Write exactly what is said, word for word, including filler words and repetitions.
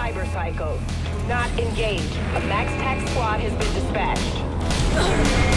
Cyberpsychos. Do not engage. A MaxTac squad has been dispatched.